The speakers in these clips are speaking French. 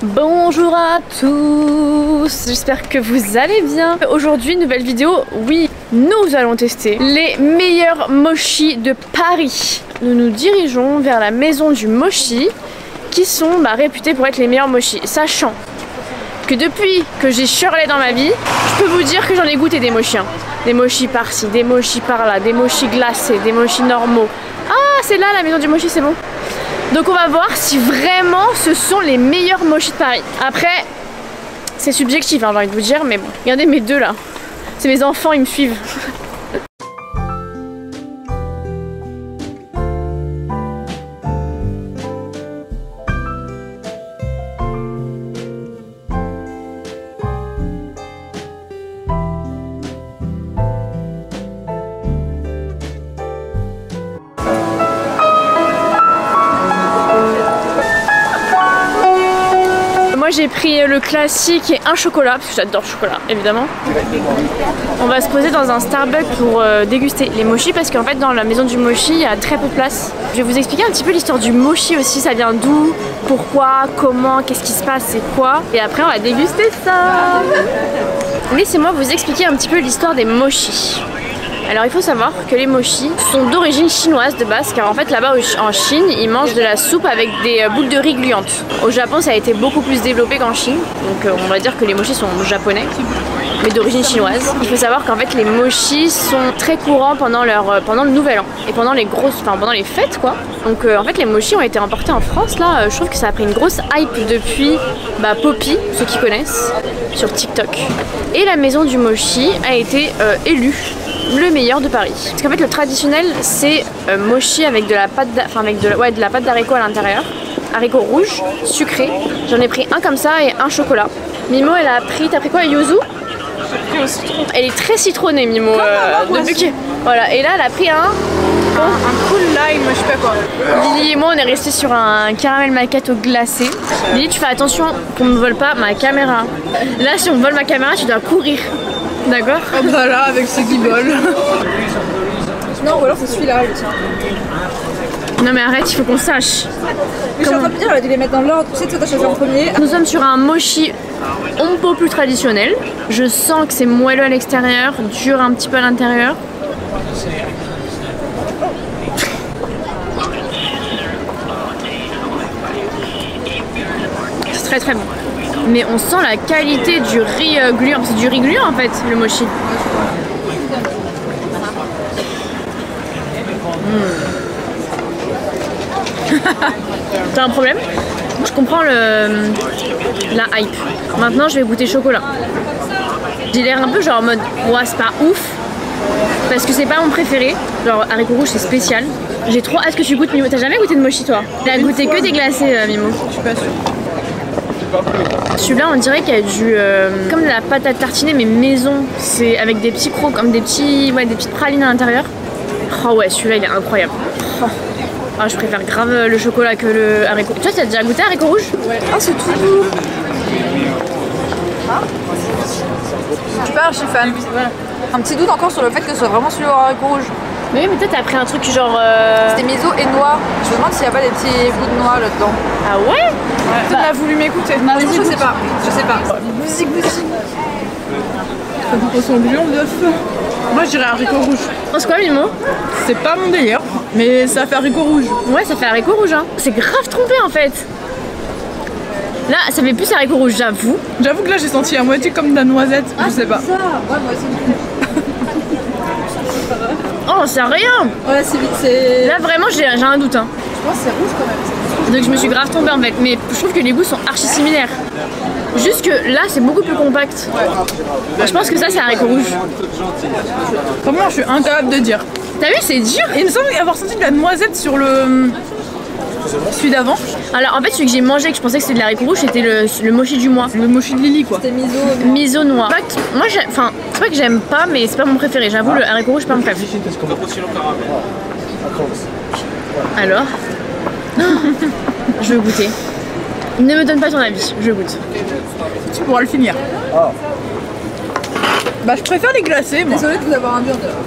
Bonjour à tous, j'espère que vous allez bien. Aujourd'hui, nouvelle vidéo, oui, nous allons tester les meilleurs mochis de Paris. Nous nous dirigeons vers la maison du mochi, qui sont réputés pour être les meilleurs mochis, sachant que depuis que j'ai Shirley dans ma vie, je peux vous dire que j'en ai goûté des mochis. Des mochis par-ci, des mochis par-là, des mochis glacés, des mochis normaux. Ah, c'est là la maison du mochi, c'est bon. Donc on va voir si vraiment ce sont les meilleurs mochis de Paris. Après, c'est subjectif, hein, j'ai envie de vous dire, mais bon. Regardez mes deux là. C'est mes enfants, ils me suivent. Moi j'ai pris le classique et un chocolat, parce que j'adore le chocolat évidemment. On va se poser dans un Starbucks pour déguster les mochis, parce qu'en fait dans la maison du mochi il y a très peu de place. Je vais vous expliquer un petit peu l'histoire du mochi aussi, ça vient d'où, pourquoi, comment, qu'est-ce qui se passe, c'est quoi. Et après on va déguster ça. Laissez-moi vous expliquer un petit peu l'histoire des mochis. Alors il faut savoir que les mochis sont d'origine chinoise de base, car en fait là-bas en Chine ils mangent de la soupe avec des boules de riz gluantes. Au Japon ça a été beaucoup plus développé qu'en Chine, donc on va dire que les mochis sont japonais mais d'origine chinoise. Il faut savoir qu'en fait les mochis sont très courants pendant le nouvel an et pendant les pendant les fêtes quoi. Donc en fait les mochis ont été importés en France là, je trouve que ça a pris une grosse hype depuis Poppy, ceux qui connaissent, sur TikTok. Et la maison du mochi a été élue le meilleur de Paris. Parce qu'en fait le traditionnel c'est mochi avec de la pâte de la pâte d'haricot à l'intérieur. Haricots rouges, sucrés. J'en ai pris un comme ça et un chocolat. Mimo elle a pris, t'as pris quoi, yuzu? Elle est très citronnée Mimo voilà, et là elle a pris un cool lime, je sais pas quoi. Lily et moi on est restés sur un caramel macchiato glacé. Lily tu fais attention qu'on ne vole pas ma caméra. Là si on vole ma caméra tu dois courir. D'accord. Oh bah là avec ce guibole. Non, ou alors c'est celui-là le tien. Non mais arrête, il faut qu'on sache. Mais je suis en train de dire, elle a dû les mettre dans l'ordre. Tu sais, toi t'as choisi en premier. Nous sommes sur un mochi un peu plus traditionnel. Je sens que c'est moelleux à l'extérieur, dur un petit peu à l'intérieur. C'est très très bon. Mais on sent la qualité du riz gluant. C'est du riz gluant en fait, le mochi. T'as un problème? Je comprends la hype. Maintenant je vais goûter chocolat. J'ai l'air un peu genre en mode ouais c'est pas ouf, parce que c'est pas mon préféré. Genre haricot rouge c'est spécial. J'ai trop hâte que tu goûtes Mimo. T'as jamais goûté de mochi toi? T'as goûté que des glacés Mimo? Je suis pas sûre. Celui-là on dirait qu'il y a du comme de la pâte à tartiner mais maison. C'est avec des petits crocs, comme des petites pralines à l'intérieur. Oh ouais celui-là il est incroyable. Oh. Ah, je préfère grave le chocolat que le haricot. Toi t'as déjà goûté haricot rouge? Ouais. Ah c'est tout doux. Je suis pas archi fan. Un petit doute encore sur le fait que ce soit vraiment celui au haricot rouge. Mais oui mais toi t'as pris un truc genre C'était miso et noix. Je me demande s'il n'y a pas des petits bouts de noix là-dedans. Ah ouais? Peut-être m'a voulu m'écouter. Je sais pas. Je sais pas. Bousi. Ça goûte son gluant de feu. Moi je dirais haricot rouge. C'est quoi Mimo? C'est pas mon délire, mais ça fait haricot rouge. Ouais ça fait haricot rouge hein. C'est grave trompé en fait. Là ça fait plus haricot rouge j'avoue. J'avoue que là j'ai senti à moitié comme de la noisette, je sais pas. Ça. Ouais moi aussi. Oh c'est rien. Ouais c'est vite, c'est... Là vraiment j'ai un doute hein. Je pense que c'est rouge quand même. Donc je me suis grave tombée en fait, mais je trouve que les goûts sont archi similaires. Juste que là c'est beaucoup plus compact. Ouais. Je pense que ça c'est haricot rouge. Comment je suis incapable de dire. T'as vu c'est dur. Il me semble avoir senti de la noisette sur celui d'avant. Alors en fait celui que j'ai mangé, que je pensais que c'était de l'haricot rouge, c'était le mochi du mois. Le mochi de Lily quoi. C'était miso noix. Moi enfin c'est pas que j'aime pas, mais c'est pas mon préféré. J'avoue le haricot rouge c'est pas mon préféré. Alors je veux goûter. Ne me donne pas ton avis, je goûte. Tu pourras le finir. Bah je préfère les glacés moi. Désolée de vous avoir induit en dehors.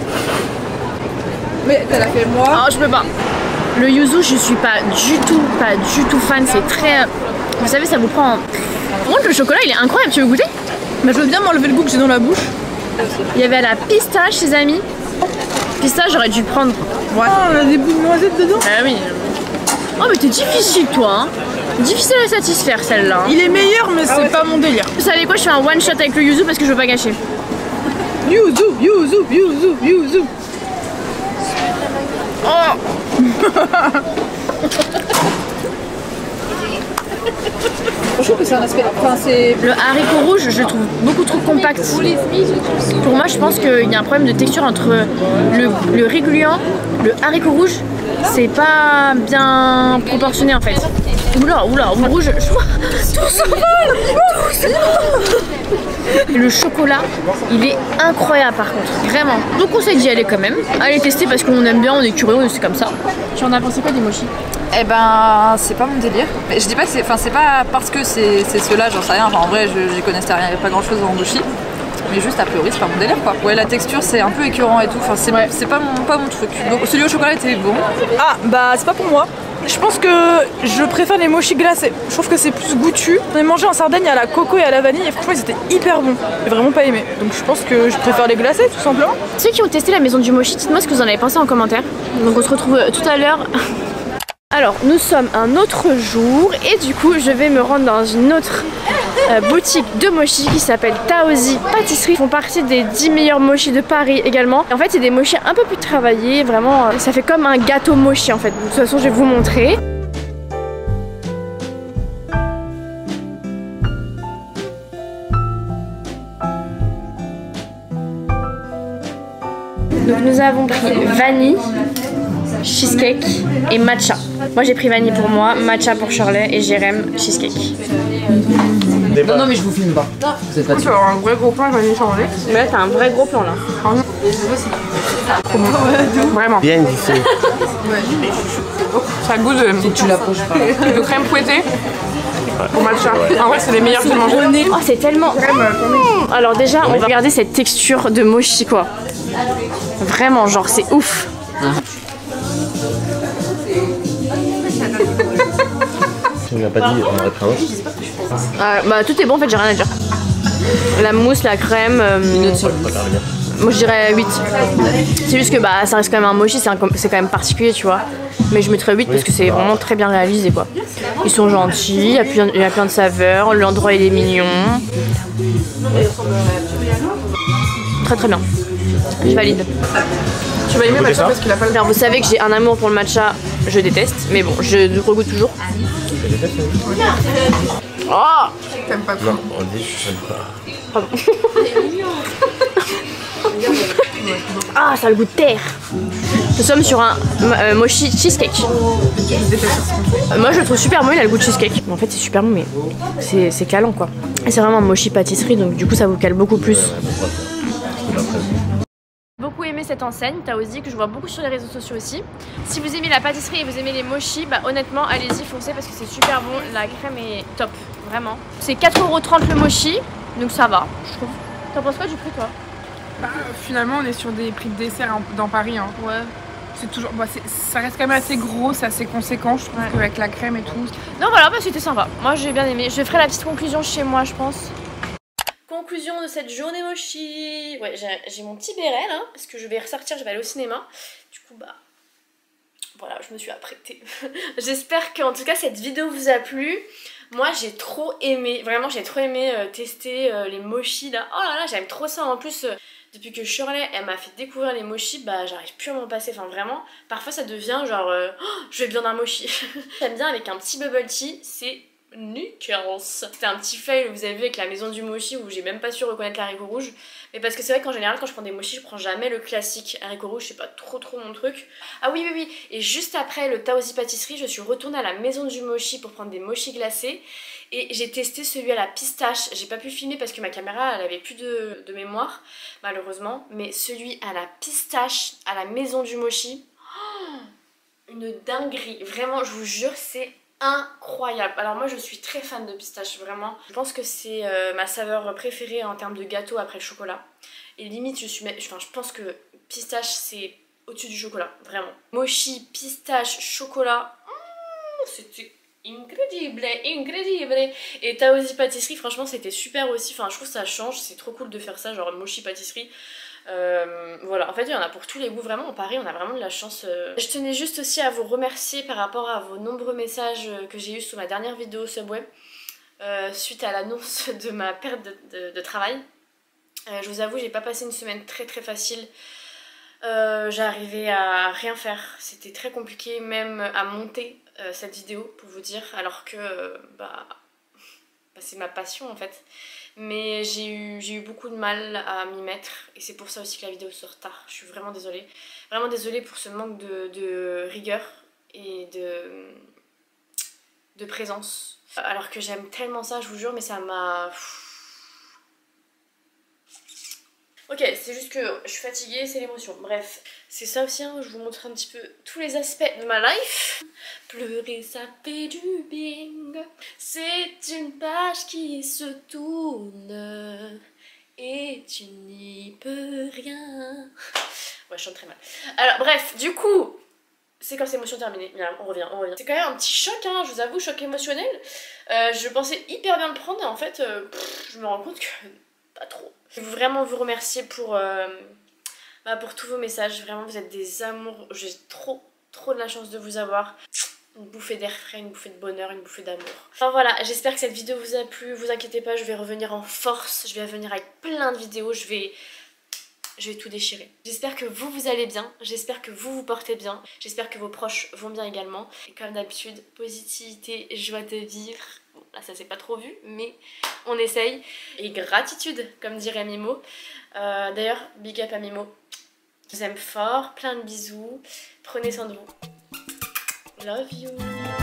Mais t'as la fait moi. Ah je peux pas. Le yuzu je suis pas du tout fan, c'est très Vous savez, ça vous prend... Par contre, le chocolat, il est incroyable, tu veux goûter? Mais je veux bien m'enlever le goût que j'ai dans la bouche. Il y avait la pistache, les amis. Pistache, j'aurais dû prendre. Ouais. Oh, on a des bouts de noisettes dedans. Ah oui. Oh, mais t'es difficile, toi, hein. Difficile à satisfaire, celle-là. Il est meilleur, mais c'est pas mon délire. Vous savez quoi, je fais un one shot avec le yuzu parce que je veux pas gâcher. Yuzu, yuzu, yuzu, yuzu. Oh. Je trouve que c'est un aspect. Enfin, c'est. Le haricot rouge, je le trouve beaucoup trop compact. Pour moi, je pense qu'il y a un problème de texture entre le régluant, le haricot rouge. C'est pas bien proportionné en fait. Oula, oula, au rouge, je vois tout s'envole. Et le chocolat, il est incroyable par contre, vraiment. Donc on s'est d'y aller quand même. Allez tester parce qu'on aime bien, on est curieux, c'est comme ça. Tu en as pensé quoi des mochis? Eh ben, c'est pas mon délire. Mais je dis pas que c'est. Enfin, c'est pas parce que c'est ceux-là, j'en sais rien. Enfin, en vrai, j'y connaissais rien, il n'y avait pas grand chose en mochi. Mais juste a priori, c'est pas mon délire quoi. Ouais, la texture c'est un peu écœurant et tout. Enfin, c'est pas mon truc. Donc, celui au chocolat était bon. Ah, bah, c'est pas pour moi. Je pense que je préfère les mochis glacés. Je trouve que c'est plus goûtu. On a mangé en Sardaigne à la coco et à la vanille et franchement ils étaient hyper bons. J'ai vraiment pas aimé. Donc je pense que je préfère les glacés tout simplement. Ceux qui ont testé la maison du mochi, dites-moi ce que vous en avez pensé en commentaire. Donc on se retrouve tout à l'heure. Alors nous sommes un autre jour et du coup je vais me rendre dans une autre boutique de mochi qui s'appelle Taozi Pâtisserie. Ils font partie des 10 meilleurs mochis de Paris également. Et en fait c'est des mochis un peu plus travaillés, vraiment ça fait comme un gâteau mochi en fait. De toute façon je vais vous montrer. Donc nous avons pris vanille, cheesecake et matcha. Moi j'ai pris vanille pour moi, matcha pour Shirley et Jérém cheesecake. Non, non, mais je vous filme pas. Vous êtes pas Tu vas avoir un vrai gros plan, vanille changé. Mais là t'as un vrai gros plan là. Vraiment. bien ici. Ça a le goût de, Tu l'approches pas. de crème fouettée. Pour matcha. En vrai c'est les meilleurs que j'ai mangé. Oh c'est tellement... Alors déjà on va regarder cette texture de mochi quoi. Vraiment genre c'est ouf. Tu ne l'as pas dit, on aurait pris un autre. Bah tout est bon en fait, j'ai rien à dire. La mousse, la crème. Moi je dirais 8. C'est juste que bah ça reste quand même un mochi, c'est quand même particulier tu vois. Mais je mettrais 8 parce que c'est vraiment très bien réalisé quoi. Ils sont gentils, il y a plein de saveurs, l'endroit il est mignon. Très très bien. Je valide. Tu vas aimer matcha parce qu'il a pas le... Alors vous savez que j'ai un amour pour le matcha, je déteste, mais bon, je regoute toujours. Oh, T'aimes pas trop. Non, on dit je sais pas. pardon. Ah, ça a le goût de terre. Nous sommes sur un mochi cheesecake. Moi je le trouve super bon, il a le goût de cheesecake. En fait c'est super bon mais c'est calant quoi. Et c'est vraiment un mochi pâtisserie donc du coup ça vous cale beaucoup plus. Beaucoup aimé cette enseigne, Taozi, que je vois beaucoup sur les réseaux sociaux aussi. Si vous aimez la pâtisserie et vous aimez les mochis, bah honnêtement allez-y foncez parce que c'est super bon, la crème est top, vraiment. C'est 4,30 € le mochi, donc ça va, je trouve. T'en penses quoi du prix toi? Bah, finalement on est sur des prix de dessert dans Paris hein. Ouais. C'est toujours, bah, ça reste quand même assez gros, c'est assez conséquent je trouve qu'avec la crème et tout. Non voilà, bah, c'était sympa, moi j'ai bien aimé. Je ferai la petite conclusion chez moi je pense. Conclusion de cette journée mochi. Ouais, j'ai mon petit béret là, parce que je vais ressortir, je vais aller au cinéma. Du coup, bah, voilà, je me suis apprêtée. J'espère qu'en tout cas cette vidéo vous a plu. Moi j'ai trop aimé, vraiment j'ai trop aimé tester les mochis là. Oh là là, j'aime trop ça en plus. Depuis que Shirley elle m'a fait découvrir les mochis, bah j'arrive plus à m'en passer. Enfin vraiment, parfois ça devient genre, oh, je vais bien d'un mochi. J'aime bien avec un petit bubble tea, c'est... nickel. C'était un petit fail, vous avez vu avec la maison du mochi où j'ai même pas su reconnaître l'haricot rouge. Mais parce que c'est vrai qu'en général quand je prends des mochis je prends jamais le classique haricot rouge, c'est pas trop mon truc. Ah oui oui oui, et juste après le Taozi pâtisserie je suis retournée à la maison du mochi pour prendre des mochis glacés. Et j'ai testé celui à la pistache, j'ai pas pu filmer parce que ma caméra elle avait plus de mémoire malheureusement. Mais celui à la pistache à la maison du mochi, oh, une dinguerie, vraiment je vous jure c'est incroyable. Alors moi je suis très fan de pistache vraiment. Je pense que c'est ma saveur préférée en termes de gâteau après le chocolat. Et limite je pense que pistache c'est au-dessus du chocolat, vraiment. Mochi, pistache, chocolat, c'était incredible, incredible. Et Taosi pâtisserie, franchement c'était super aussi, enfin je trouve que ça change, c'est trop cool de faire ça, genre mochi pâtisserie. Voilà, en fait il y en a pour tous les goûts, vraiment en Paris on a vraiment de la chance. Je tenais juste aussi à vous remercier par rapport à vos nombreux messages que j'ai eu sous ma dernière vidéo Subway suite à l'annonce de ma perte de travail. Je vous avoue, j'ai pas passé une semaine très facile. J'arrivais à rien faire, c'était très compliqué même à monter cette vidéo pour vous dire, alors que c'est ma passion en fait. Mais j'ai eu beaucoup de mal à m'y mettre et c'est pour ça aussi que la vidéo sort tard. Je suis vraiment désolée. Vraiment désolée pour ce manque de rigueur et de présence. Alors que j'aime tellement ça, je vous jure, mais ça m'a... Ok, c'est juste que je suis fatiguée, c'est l'émotion. Bref, c'est ça aussi, hein, je vous montre un petit peu tous les aspects de ma life. Pleurer, ça fait du bien. C'est une page qui se tourne et tu n'y peux rien. Ouais, je chante très mal. Alors bref, du coup, séquence émotion terminée. Bien, on revient. C'est quand même un petit choc, hein, je vous avoue, choc émotionnel. Je pensais hyper bien le prendre et en fait, je me rends compte que pas trop. Je veux vraiment vous remercier pour tous vos messages. Vraiment, vous êtes des amours. J'ai trop de la chance de vous avoir. Une bouffée d'air frais, une bouffée de bonheur, une bouffée d'amour. Enfin voilà, j'espère que cette vidéo vous a plu. Vous inquiétez pas, je vais revenir en force. Je vais revenir avec plein de vidéos. Je vais tout déchirer. J'espère que vous allez bien. J'espère que vous portez bien. J'espère que vos proches vont bien également. Et comme d'habitude, positivité, joie de vivre. Bon, là ça s'est pas trop vu, mais on essaye. Et gratitude, comme dirait Mimo. D'ailleurs, big up à Mimo. Je vous aime fort, plein de bisous. Prenez soin de vous. Love you.